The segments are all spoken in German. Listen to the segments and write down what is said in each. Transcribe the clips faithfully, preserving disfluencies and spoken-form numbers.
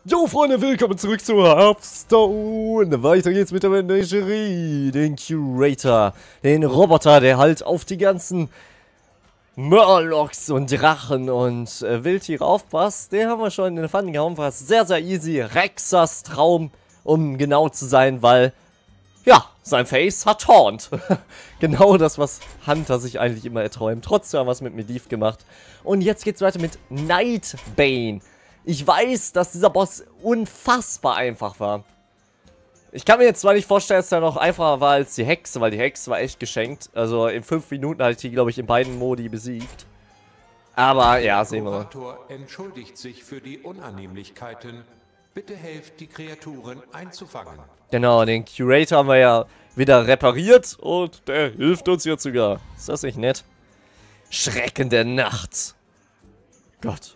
Jo Freunde, willkommen zurück zu Hearthstone. Weiter geht's mit der Menagerie, den Curator, den Roboter, der halt auf die ganzen Murlocs und Drachen und äh, Wildtiere aufpasst. Den haben wir schon in den Pfannen gehauen, war sehr, sehr easy. Rexas Traum, um genau zu sein, weil, ja, sein Face hat Taunt. Genau das, was Hunter sich eigentlich immer erträumt. Trotzdem haben wir es mit Medivh gemacht. Und jetzt geht's weiter mit Nightbane. Ich weiß, dass dieser Boss unfassbar einfach war. Ich kann mir jetzt zwar nicht vorstellen, dass er noch einfacher war als die Hexe, weil die Hexe war echt geschenkt. Also in fünf Minuten hatte ich die, glaube ich, in beiden Modi besiegt. Aber ja, sehen wir mal. Der Kurator entschuldigt sich für die Unannehmlichkeiten. Bitte helft, die Kreaturen einzufangen. Genau, den Curator haben wir ja wieder repariert und der hilft uns jetzt sogar. Ist das nicht nett? Schrecken der Nacht. Gott.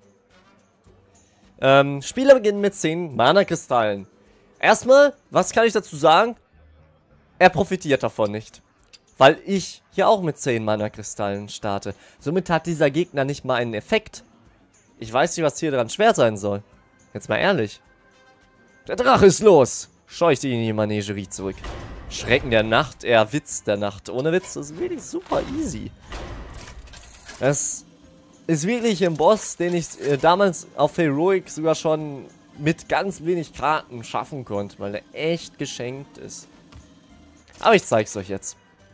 Ähm, Spieler beginnen mit zehn Mana-Kristallen. Erstmal, was kann ich dazu sagen? Er profitiert davon nicht. Weil ich hier auch mit zehn Mana-Kristallen starte. Somit hat dieser Gegner nicht mal einen Effekt. Ich weiß nicht, was hier dran schwer sein soll. Jetzt mal ehrlich. Der Drache ist los. Scheucht ihn in die Menagerie zurück. Schrecken der Nacht, eher Witz der Nacht. Ohne Witz, das ist wirklich super easy. Das ist wirklich ein Boss, den ich äh, damals auf Heroic sogar schon mit ganz wenig Karten schaffen konnte, weil er echt geschenkt ist. Aber ich zeig's euch jetzt.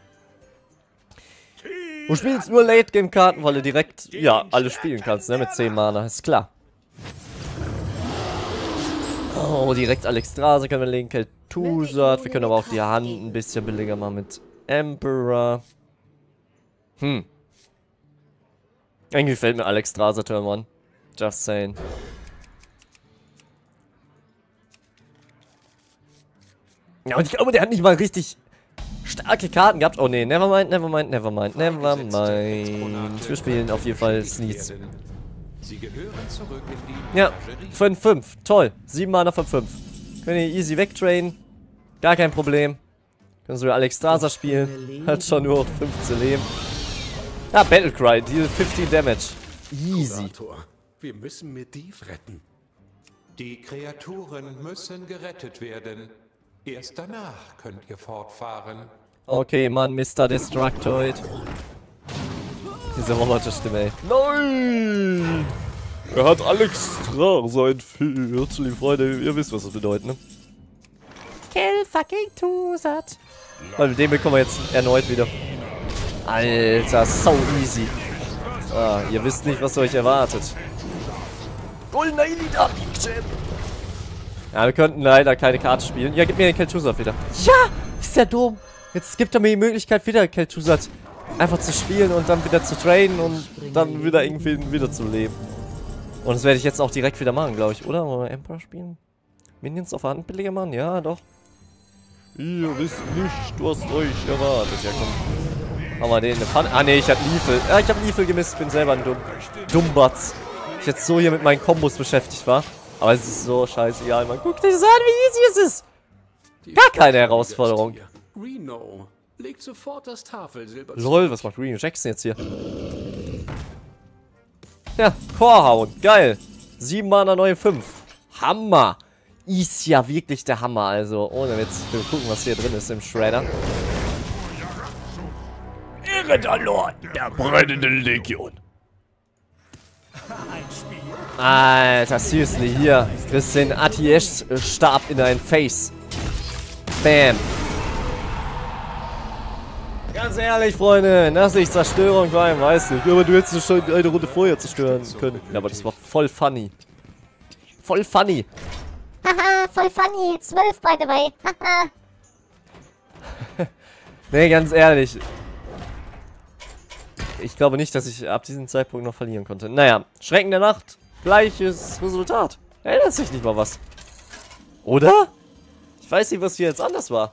Du spielst nur Late-Game-Karten, weil du direkt, ja, alle spielen kannst, ne, mit zehn Mana, ist klar. Oh, direkt Alexstrasza können wir legen, Kel'Thuzad, wir können aber auch die Hand ein bisschen billiger machen mit Emperor. Hm. Irgendwie gefällt mir Alexstrasza Turn one. Just saying. Ja, und ich glaube, der hat nicht mal richtig starke Karten gehabt. Oh ne, nevermind, nevermind, nevermind, nevermind. Wir spielen auf jeden Fall Sneeds. Sie gehören zurück in die Ja, fünf fünf. Toll. sieben Mana von fünf. Können ihr easy wegtrainen. Gar kein Problem. Können sogar Alexstrasza spielen. Hat schon nur fünfzehn Leben. Ah, Battlecry, deal fifteen Damage. Easy. Wir müssen Medivh retten. Die Kreaturen müssen gerettet werden. Erst danach könnt ihr fortfahren. Okay, Mann, Mister Destructoid. Diese Roboterstimme, ey. Nein! Er hat Alexstrasza entführt. Liebe Freunde, ihr wisst, was das bedeutet, ne? Kill fucking Thuzad. Weil mit dem bekommen wir jetzt erneut wieder. Alter, so easy. Ah, ihr wisst nicht, was euch erwartet. Goldener Elite. Ja, wir könnten leider keine Karte spielen. Ja, gib mir den Kel'Thuzad wieder. Ja, ist der dumm. Jetzt gibt er mir die Möglichkeit, wieder Kel'Thuzad einfach zu spielen und dann wieder zu trainen und dann wieder irgendwie wieder zu leben. Und das werde ich jetzt auch direkt wieder machen, glaube ich. Oder? Wollen wir Emperor spielen? Minions auf Hand billiger machen? Ja, doch. Ihr wisst nicht, was euch erwartet. Ja, komm. Haben wir den in der Pfanne? Ah, ne, ich hab Liefel. Ja, ich hab Liefel gemisst. Ich bin selber ein dumm. Dummbatz. Ich jetzt so hier mit meinen Kombos beschäftigt war. Aber es ist so scheißegal. Man guckt euch das an, wie easy es ist. Gar keine Herausforderung. Reno, legt sofort das Tafelsilber. Lol, was macht Reno Jackson jetzt hier? Ja, Chorehauen. Geil. sieben Mana, neue fünf. Hammer. Ist ja wirklich der Hammer, also. Ohne Witz. Wir gucken, was hier drin ist im Shredder. Irrender Lord der brennenden Legion. Alter, seriously, hier. Kriegst den Atiesh-Stab in dein Face. Bam. Ganz ehrlich, Freunde, dass ich Zerstörung war, weiß nicht. Aber du hättest schon eine Runde vorher zerstören können. Ja, aber das war voll funny. Voll funny. Haha, voll funny. zwölf, by the way. Haha. Nee, ganz ehrlich. Ich glaube nicht, dass ich ab diesem Zeitpunkt noch verlieren konnte. Naja, Schrecken der Nacht. Gleiches Resultat. Erinnert sich nicht mal was. Oder? Ich weiß nicht, was hier jetzt anders war.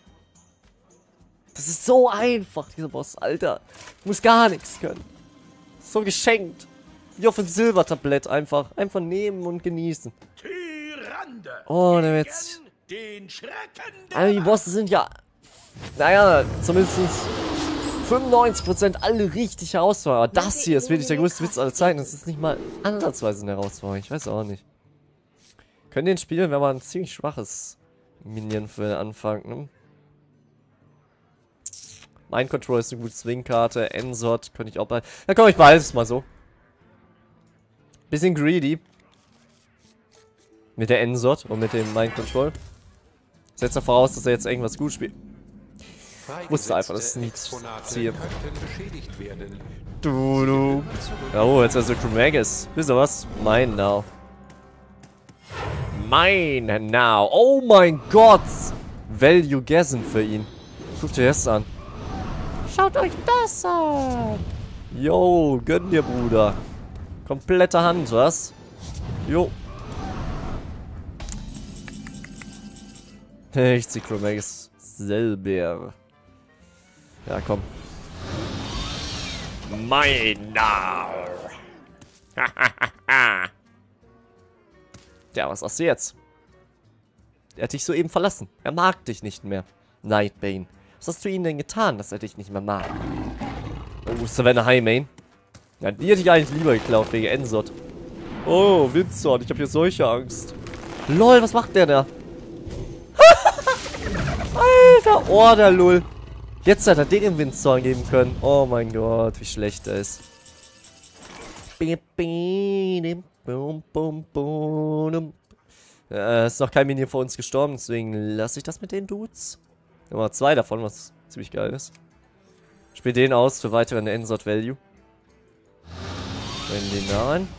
Das ist so einfach, dieser Boss, Alter. Muss gar nichts können. So geschenkt. Wie auf ein Silbertablett einfach. Einfach nehmen und genießen. Oh, der jetzt. Also die Bosse sind ja, naja, zumindest fünfundneunzig Prozent alle richtig herausfordernd. Aber das hier ist wirklich der größte Witz aller Zeiten. Das ist nicht mal ansatzweise eine Herausforderung. Ich weiß auch nicht. Können den spielen, wenn man ein ziemlich schwaches Minion für den Anfang, ne? Mind Control ist eine gute Swing-Karte. Ensort könnte ich auch bei. Na komm, ich behalte es mal so. Bisschen greedy. Mit der Ensort und mit dem Mind Control. Setzt er voraus, dass er jetzt irgendwas gut spielt. Ich wusste einfach, das ist nichts Ziel. Du, du. Oh, jetzt also Chromagis. Wisst ihr was? Mine now. Mine now. Oh mein Gott. Value Gasm für ihn. Guckt dir das an. Schaut euch das an. Yo, gönn dir, Bruder. Komplette Hand, was? Jo. Ich zieh Chromagis selber. Ja, komm. Mine now. Ja, was hast du jetzt? Er hat dich soeben verlassen. Er mag dich nicht mehr. Nightbane. Was hast du ihm denn getan, dass er dich nicht mehr mag? Oh, Savannah High Main. Ja, die hätte ich eigentlich lieber geklaut, wegen Ensort. Oh, Vincent, ich habe hier solche Angst. Lol, was macht der da? Alter, oh, der Lull. Jetzt hat er den im Windstorm geben können. Oh mein Gott, wie schlecht er ist. Äh, ist noch kein Minion vor uns gestorben, deswegen lasse ich das mit den Dudes. Nummer zwei davon, was ziemlich geil ist. Spiel den aus für weiteren Ensort Value. Wenn den da rein.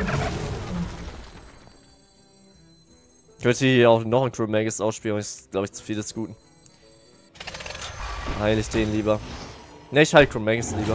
Ich würde hier auch noch einen Chromagis ausspielen, aber ist, glaube ich, zu viel des Guten. Heil ich den lieber. Ne, ich heil Chromagis lieber.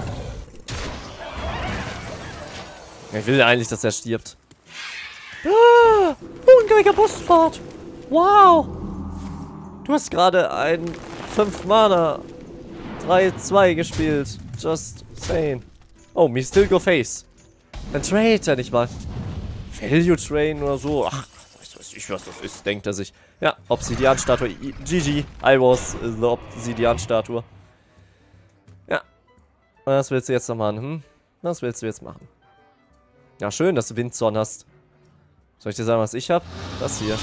Ich will eigentlich, dass er stirbt. Ah, ungleicher Busfahrt. Wow. Du hast gerade ein fünf Mana drei zwei gespielt. Just saying. Oh, me still go face. Dann trade er nicht mal. Value Train oder so. Ach, weiß, weiß ich, was das ist, denkt er sich. Ja, Obsidian-Statue. G G. I was the Obsidian-Statue. Ja. Was willst du jetzt noch machen? Hm? Was willst du jetzt machen? Ja, schön, dass du Windzorn hast. Soll ich dir sagen, was ich hab? Das hier.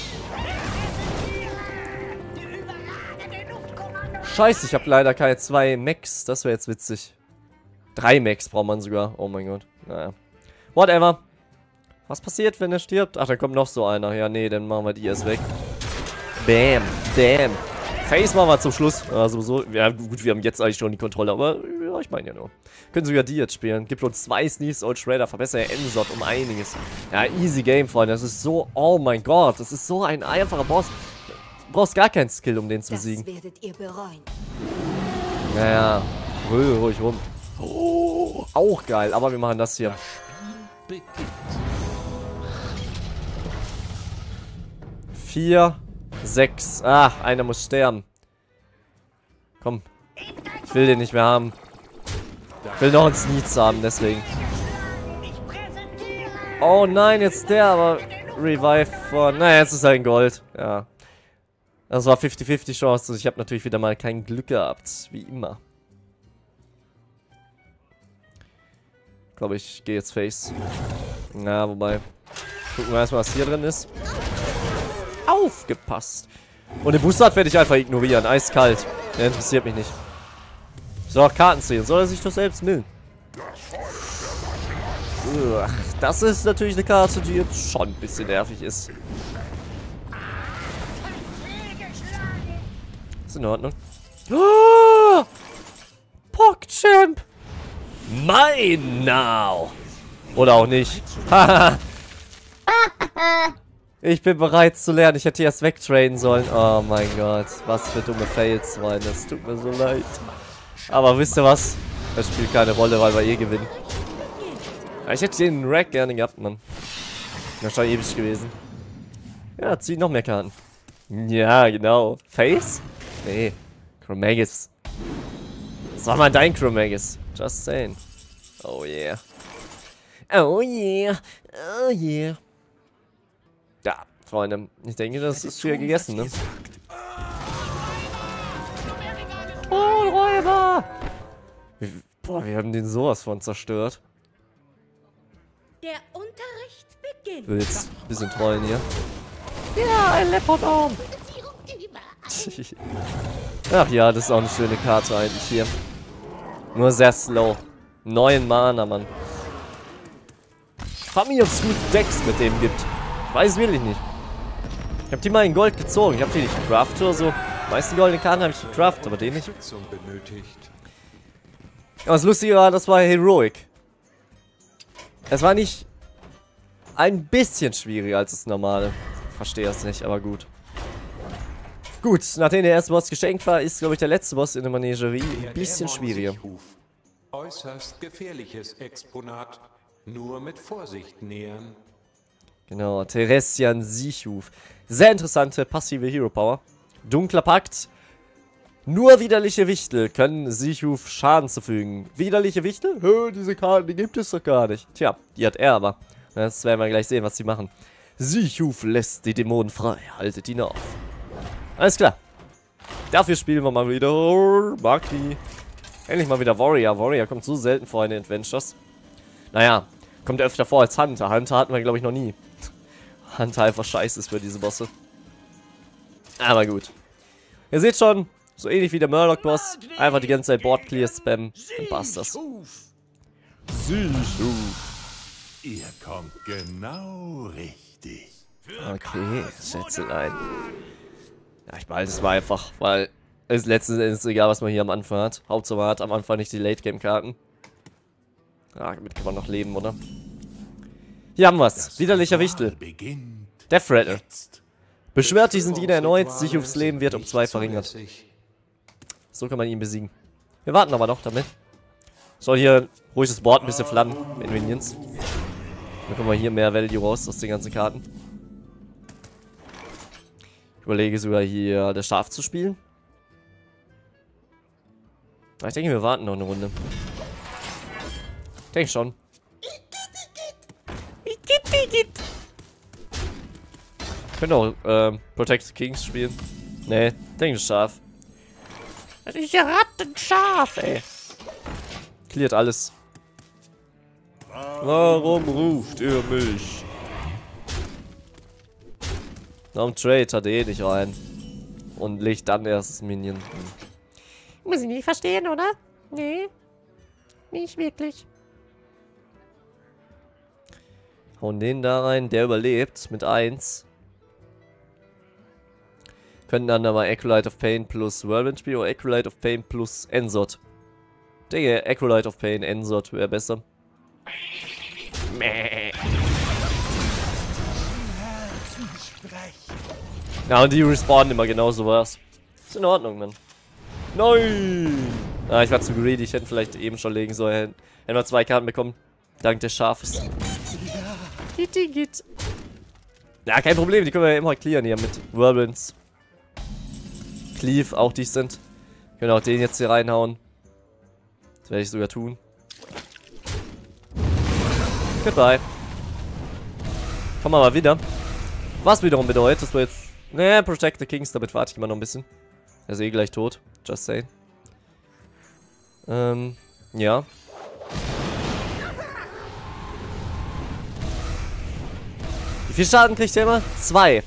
Scheiße, ich habe leider keine zwei Max. Das wäre jetzt witzig. Drei Max braucht man sogar. Oh mein Gott. Naja. Whatever. Was passiert, wenn er stirbt? Ach, da kommt noch so einer. Ja, nee, dann machen wir die erst weg. Bam. Bam. Face machen wir zum Schluss. Also so. Ja, gut, wir haben jetzt eigentlich schon die Kontrolle, aber ja, ich meine ja nur. Können sogar die jetzt spielen. Gibt uns zwei Sneaks, Old Shredder. Verbessere Ensort um einiges. Ja, easy Game, Freunde. Das ist so. Oh mein Gott. Das ist so ein einfacher Boss. Du brauchst gar keinen Skill, um den zu besiegen. Das werdet ihr bereuen. Naja, ruhig, ruhig rum. Oh, auch geil, aber wir machen das hier. Vier, sechs. Ah, einer muss sterben. Komm. Ich will den nicht mehr haben. Ich will noch einen Sneeze haben, deswegen. Oh nein, jetzt der, aber Revive von. Naja, jetzt ist er in Gold. Ja. Das war fünfzig fünfzig Chance. Ich habe natürlich wieder mal kein Glück gehabt. Wie immer. Ich glaube, ich gehe jetzt Face. Na, wobei. Gucken wir erstmal, was hier drin ist. Aufgepasst. Und den Booster werde ich einfach ignorieren. Eiskalt. Der interessiert mich nicht. Ich soll auch Karten ziehen. Soll er sich doch selbst millen? Ugh, das ist natürlich eine Karte, die jetzt schon ein bisschen nervig ist. Ist in Ordnung. Oh! PogChamp! Mine now! Oder auch nicht. Haha! Ich bin bereit zu lernen. Ich hätte erst wegtraden sollen. Oh mein Gott. Was für dumme Fails, Mann. Das tut mir so leid. Aber wisst ihr was? Das spielt keine Rolle, weil wir eh gewinnen. Ich hätte den Rack gerne gehabt, Mann. Das war ewig gewesen. Ja, zieh noch mehr Karten. Ja, genau. Face? Nee. Chromagis. Was war mal dein Chromagis? Just saying. Oh yeah. Oh yeah. Oh yeah. Ja, Freunde. Ich denke, das ist früher gegessen, ne? Oh, Räuber! Boah, wir haben den sowas von zerstört. Der Unterricht beginnt. Ich will jetzt ein bisschen trollen hier. Ja, ein Leopard-Arm. Ach ja, das ist auch eine schöne Karte eigentlich hier. Nur sehr slow. Neun Mana, Mann. Frag mich, ob es gut Decks mit dem gibt. Ich weiß es wirklich nicht. Ich hab die mal in Gold gezogen. Ich hab die nicht gecraftet oder so. Die meisten goldenen Karten habe ich gecraftet, aber den nicht. Aber das Lustige war, das war Heroic. Es war nicht ein bisschen schwieriger als das normale. Ich verstehe das nicht, aber gut. Gut, nachdem der erste Boss geschenkt war, ist, glaube ich, der letzte Boss in der Menagerie ein bisschen schwieriger. Äußerst gefährliches Exponat. Nur mit Vorsicht nähern. Genau, Teresian Sichuf. Sehr interessante passive Hero Power. Dunkler Pakt. Nur widerliche Wichtel können Sichuf Schaden zufügen. Widerliche Wichtel? Hö, diese Karten, die gibt es doch gar nicht. Tja, die hat er aber. Das werden wir gleich sehen, was sie machen. Sichuf lässt die Dämonen frei. Haltet ihn auf. Alles klar. Dafür spielen wir mal wieder Marquis. Endlich mal wieder Warrior. Warrior kommt so selten vor in den Adventures. Naja, kommt öfter vor als Hunter. Hunter hatten wir, glaube ich, noch nie. Hunter einfach scheiße ist für diese Bosse. Aber gut. Ihr seht schon, so ähnlich wie der Murloc-Boss. Einfach die ganze Zeit Board-Clear spammen. Dann passt das. Sichuf. Ihr kommt genau richtig. Okay, Schätzelein. Ja, ich behalte es mal einfach, weil es letzten Endes egal, was man hier am Anfang hat. Hauptsache man hat am Anfang nicht die Late-Game-Karten. Ja, damit kann man noch leben, oder? Hier haben wir's. Widerlicher Wichtel. Death Rattle. Beschwört diesen Diener erneut, Sichufs Leben wird um zwei verringert. So kann man ihn besiegen. Wir warten aber noch damit. Soll hier ruhig das Board ein bisschen flammen mit Minions. Dann kommen wir hier mehr Value raus aus den ganzen Karten. Ich überlege sogar hier das Schaf zu spielen. Ich denke, wir warten noch eine Runde. Ich denke schon. Ich könnte auch ähm, Protect the Kings spielen. Nee, denke das Schaf. Das ist ja Rattenschaf, ey. Cleart alles. Warum ruft ihr mich? Warum Trade hat eh nicht rein? Und legt dann erst das Minion. Muss ich nicht verstehen, oder? Nee. Nicht wirklich. Hauen den da rein, der überlebt mit eins. Können dann aber Acolyte of Pain plus Whirlwind spielen oder Acolyte of Pain plus Ensort. Ich denke, Acolyte of Pain, Ensort wäre besser. Mäh. Ja, und die respawnen immer genauso was. Ist in Ordnung, Mann. Nein! Ah, ich war zu greedy. Ich hätte vielleicht eben schon legen sollen. Hätten wir zwei Karten bekommen. Dank des Schafes. Gitti, git. Ja, kein Problem. Die können wir ja immer clearen hier mit Whirlwinds. Cleave, auch die sind. Können auch den jetzt hier reinhauen. Das werde ich sogar tun. Goodbye. Kommen wir mal wieder. Was wiederum bedeutet, dass wir jetzt... Ne, Protect the Kings, damit warte ich immer noch ein bisschen. Er ist eh gleich tot. Just saying. Ähm, ja. Wie viel Schaden kriegt der immer? Zwei.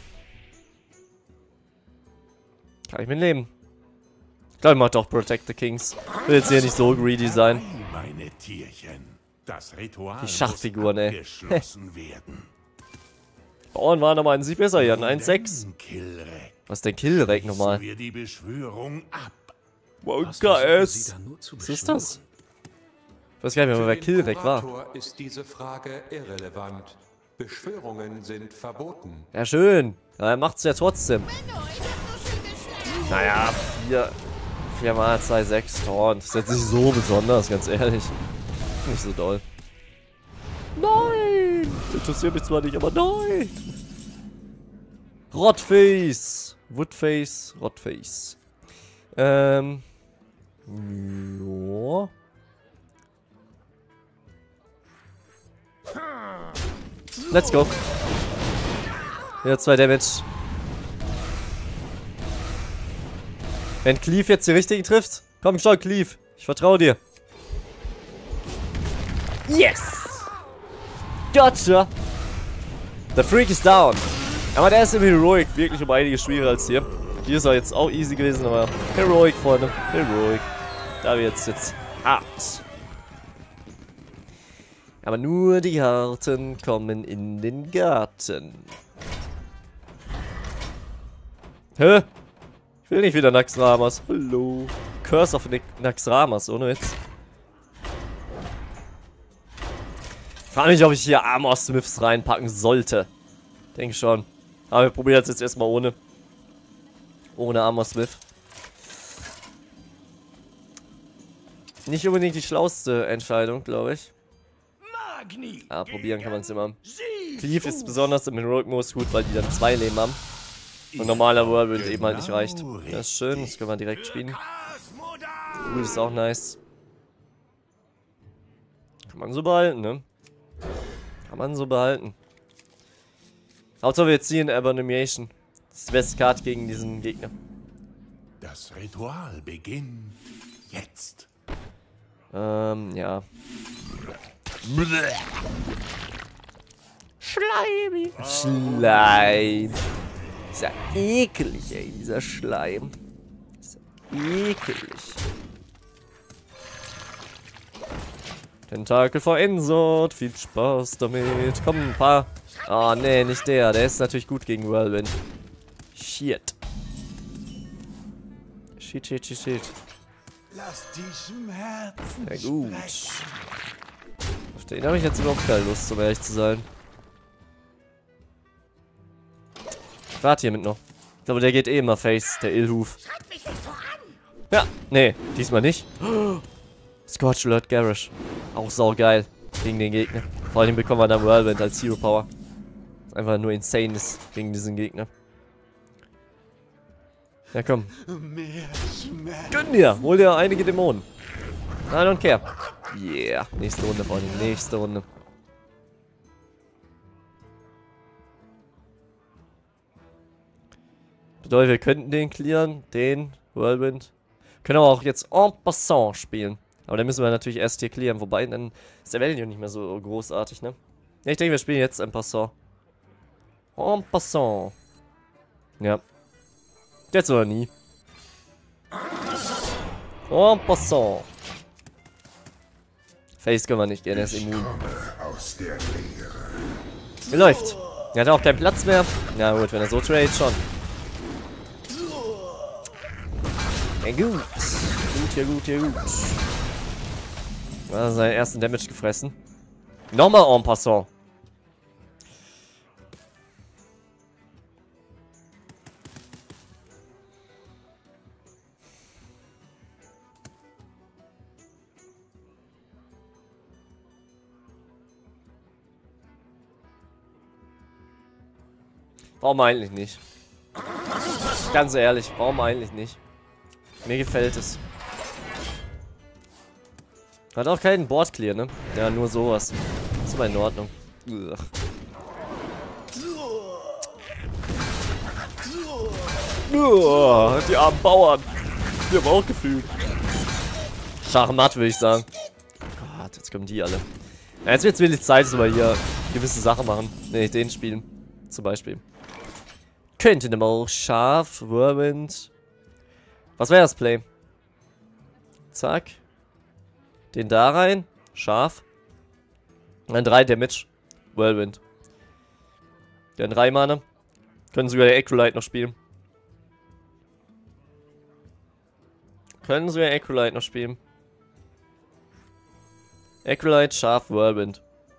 Kann ich mit leben. Ich glaube, ich mach doch Protect the Kings. Will jetzt hier nicht so greedy sein. Meine Tierchen. Das Ritual die Schachfiguren, ey. werden. Bauern waren aber an sich besser hier. Ein eins sechs. Was ist denn Killrek nochmal? Wir die Beschwörung ab. Was ist das? Ich weiß gar nicht mehr, wer Killrek war. Ist diese Frage irrelevant. Beschwörungen sind verboten. Ja, schön. Ja, er macht's ja trotzdem. Naja, vier, vier mal zwei sechs Taunt. Das ist jetzt nicht so besonders, ganz ehrlich. Nicht so doll. Nein! Interessiert mich zwar nicht, aber nein! Rotface! Woodface, Rotface. Ähm. Ja. Let's go. Wieder zwei Damage. Wenn Cleave jetzt die richtigen trifft. Komm schon, Cleave. Ich vertraue dir. Yes! Gotcha! The Freak is down. Aber der ist im Heroic wirklich um einiges schwieriger als hier. Hier ist er jetzt auch easy gewesen, aber Heroic, Freunde. Heroic. Da wird's jetzt hart. Aber nur die Harten kommen in den Garten. Hä? Ich will nicht wieder Naxxramas. Hallo. Curse of Naxxramas, ohne Witz. Ich frage mich, ob ich hier Armor Smiths reinpacken sollte. Denke schon. Aber wir probieren das jetzt erstmal ohne. Ohne Armor Smith. Nicht unbedingt die schlauste Entscheidung, glaube ich. Ah, probieren kann man es immer. Cleave ist besonders im Heroic Modus gut, weil die dann zwei Leben haben. Und normaler Whirlwind eben halt nicht reicht. Das ist schön, das können wir direkt spielen. Gut, ist auch nice. Kann man so behalten, ne? Kann man so behalten. Hauptsache wir ziehen Abomination. Das ist die beste Karte gegen diesen Gegner. Das Ritual beginnt jetzt. Ähm, ja. Schleim. Schleim. Ist ja ekelig, ey, dieser Schleim. Ist ja ekelig. Tentakel vor Ensort. Viel Spaß damit. Komm, ein paar. Ah, oh, nee, nicht der. Der ist natürlich gut gegen Whirlwind. Shit. Shit, shit, shit, shit. Lass die Schmerzen Ja, gut. Auf den habe ich jetzt überhaupt keine Lust, um ehrlich zu sein. Ich warte hiermit noch. Ich glaube, der geht eh immer Face, der Illhuf. Ja, nee, diesmal nicht. Scorch Alert Garish. Auch saugeil gegen den Gegner. Vor allem bekommen wir dann Whirlwind als Hero Power. Was einfach nur insane ist gegen diesen Gegner. Ja, komm. Gönn dir! Hol dir einige Dämonen. I don't care. Yeah. Nächste Runde, Freunde. Nächste Runde. Bedeutet, wir könnten den clearen. Den. Whirlwind. Können aber auch jetzt en passant spielen. Aber dann müssen wir natürlich erst hier clearen. Wobei, dann ist der Value nicht mehr so großartig, ne? Ja, ich denke, wir spielen jetzt en passant. En passant. Ja. Jetzt oder nie. En passant. Face können wir nicht gehen, er ist immun. Wie läuft? Er hat auch keinen Platz mehr. Na gut, wenn er so trade schon. Ja gut. Gut, hier gut, hier gut. Er hat seinen ersten Damage gefressen. Nochmal en passant. Warum eigentlich nicht? Ganz ehrlich, warum eigentlich nicht? Mir gefällt es. Hat auch keinen Board Clear, ne? Ja, nur sowas. Ist aber in Ordnung. Ugh. Uah, die armen Bauern. Die haben auch gefühlt. Schachmatt, würde ich sagen. Gott, jetzt kommen die alle. Ja, jetzt wird es wirklich Zeit, dass wir hier gewisse Sachen machen. Ne, den spielen. Zum Beispiel. Könnte ne mal scharf, Whirlwind. Was wäre das Play? Zack. Den da rein. Scharf. Dann drei Damage. Whirlwind. Dann drei Mana. Können sogar der Acrolite noch spielen. Können sogar Acrolite noch spielen. Acrolite, scharf, Whirlwind.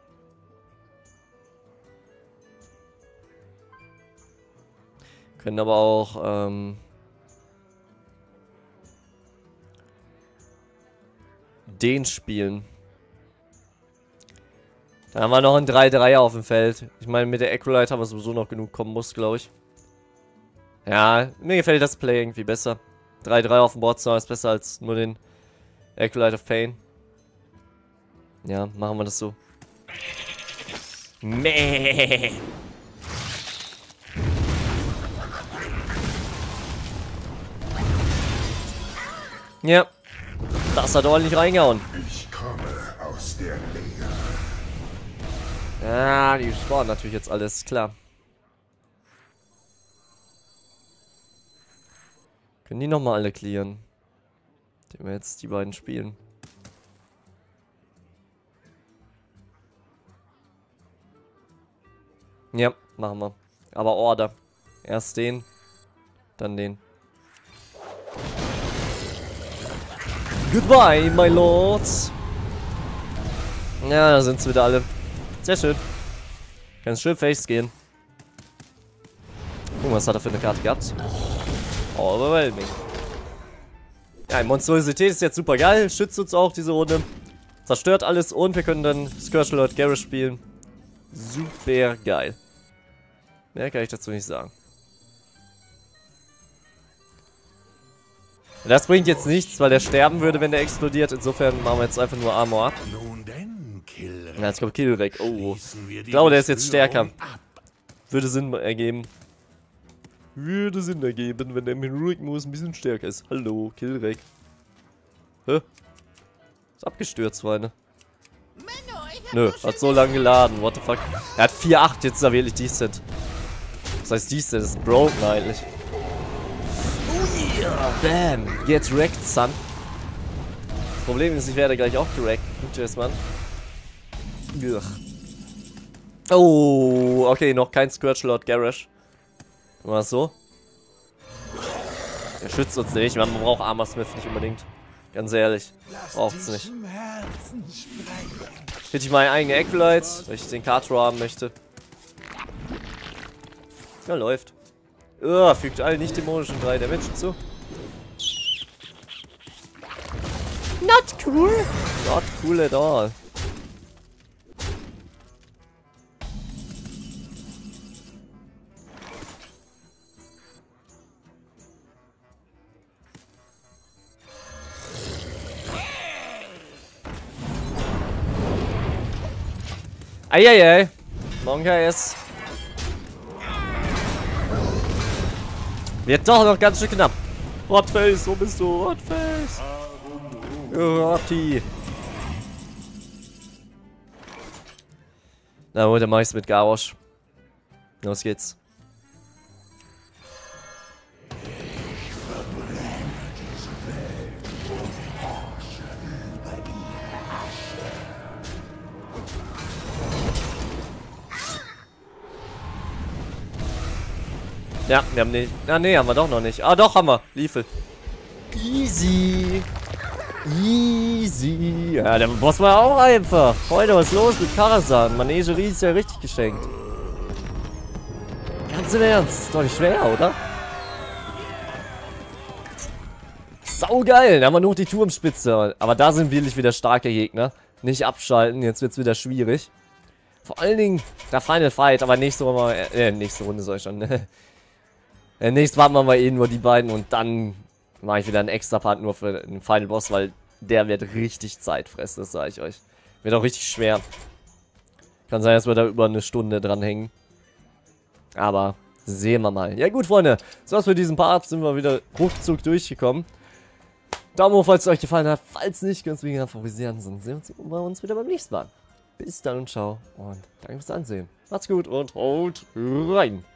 Können aber auch, ähm... den spielen. Dann haben wir noch einen drei drei auf dem Feld. Ich meine, mit der Acrolite haben wir sowieso noch genug Kombos, glaube ich. Ja, mir gefällt das Play irgendwie besser. drei drei auf dem Board zu haben ist besser als nur den Acrolite of Pain. Ja, machen wir das so. Meh. Ja. Das hat ordentlich reingehauen. Ich komme aus der Nähe. Ja, die spawnen natürlich jetzt alles, klar. Können die nochmal alle clearen? Indem wir jetzt die beiden spielen. Ja, machen wir. Aber Order. Erst den, dann den. Goodbye, my lords. Ja, da sind sie wieder alle. Sehr schön. Ganz schön Face gehen. Gucken, was hat er für eine Karte gehabt? Overwhelming. Ja, die Monstrosität ist jetzt super geil. Schützt uns auch diese Runde. Zerstört alles und wir können dann Scourge Lord Garrus spielen. Super geil. Mehr kann ich dazu nicht sagen. Das bringt jetzt nichts, weil der sterben würde, wenn der explodiert. Insofern machen wir jetzt einfach nur Armor ab. Nun denn, Kill. Ja, jetzt kommt Kill weg. Oh. Ich glaube, der ist jetzt stärker. Würde Sinn ergeben. Würde Sinn ergeben, wenn der Heroic Moose ein bisschen stärker ist. Hallo, Killrek. Hä? Ist abgestürzt, Freunde. Nö, hat so lange geladen. What the fuck? Er hat vier Komma acht, jetzt ist er wirklich decent. Das heißt decent, das ist broken eigentlich. Oh yeah, bam. Get wrecked, son. Das Problem ist, ich werde gleich auch gerackt. Guckt ihr das mal an. Ugh. Oh, okay, noch kein Scourge Lord Garrus. Mal so. Er schützt uns nicht, man braucht Armor Smith nicht unbedingt. Ganz ehrlich. Braucht's nicht. Finde ich meine eigene Acolyte, weil ich den Kartro haben möchte. Ja, läuft. Uah, fügt allen nicht dämonischen drei Damage zu. Not cool. Not cool at all. Eieiei. Monka ist. Wird doch noch ganz schön knapp. Rotface, wo bist du? Rotface. Rotti. Na gut, dann mach ich's mit Garrosh. Los geht's. Ja, wir haben nicht. Ah, nee, haben wir doch noch nicht. Ah, doch, haben wir. Liefel. Easy. Easy. Ja, der Boss war auch einfach. Freunde, was ist los mit Karasan? Manegerie ist ja richtig geschenkt. Ganz im Ernst. Ist doch nicht schwer, oder? Saugeil. Da haben wir nur die Turmspitze. Aber da sind wirklich wieder starke Gegner. Nicht abschalten. Jetzt wird es wieder schwierig. Vor allen Dingen der Final Fight. Aber nächste Runde, äh, nächste Runde soll ich schon. Äh, nächstes warten wir mal eh nur die beiden und dann mache ich wieder einen extra Part nur für den Final Boss, weil der wird richtig Zeit fressen, das sage ich euch. Wird auch richtig schwer. Kann sein, dass wir da über eine Stunde dranhängen. Aber sehen wir mal. Ja gut, Freunde, so was für diesen Part sind wir wieder ruckzuck durchgekommen. Daumen hoch, falls es euch gefallen hat. Falls nicht, könnt ihr mich favorisieren. Sonst sehen wir uns wieder beim nächsten Mal. Bis dann und ciao und danke fürs Ansehen. Macht's gut und haut rein.